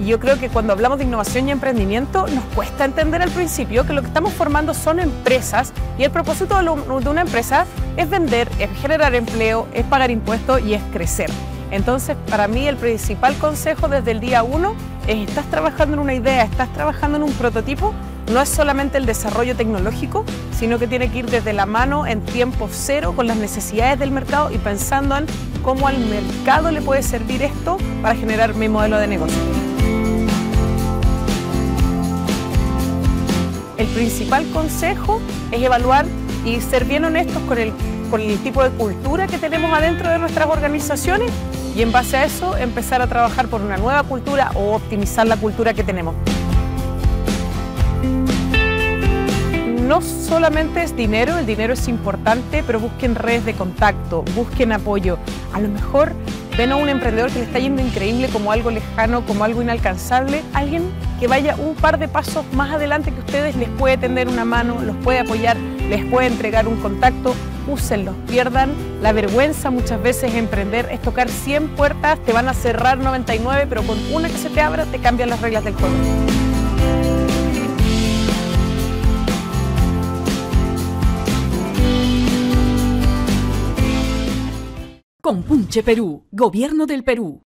Y yo creo que cuando hablamos de innovación y emprendimiento nos cuesta entender al principio que lo que estamos formando son empresas y el propósito de una empresa es vender, es generar empleo, es pagar impuestos y es crecer. Entonces, para mí el principal consejo desde el día 1 es: estás trabajando en una idea, estás trabajando en un prototipo, no es solamente el desarrollo tecnológico, sino que tiene que ir desde la mano en tiempo cero con las necesidades del mercado y pensando en cómo al mercado le puede servir esto para generar mi modelo de negocio. El principal consejo es evaluar y ser bien honestos con el tipo de cultura que tenemos adentro de nuestras organizaciones y en base a eso empezar a trabajar por una nueva cultura o optimizar la cultura que tenemos. No solamente es dinero, el dinero es importante, pero busquen redes de contacto, busquen apoyo. A lo mejor ven a un emprendedor que le está yendo increíble como algo lejano, como algo inalcanzable, alguien que vaya un par de pasos más adelante que ustedes les puede tender una mano, los puede apoyar, les puede entregar un contacto, úsenlos, pierdan la vergüenza. Muchas veces emprender es tocar 100 puertas, te van a cerrar 99, pero con una que se te abra te cambian las reglas del juego. Compunche Perú, Gobierno del Perú.